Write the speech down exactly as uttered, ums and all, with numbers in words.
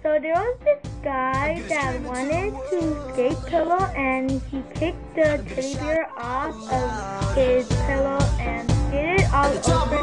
So there was this guy that wanted to skate pillow, and he kicked the teddy bear off of his pillow and skated all over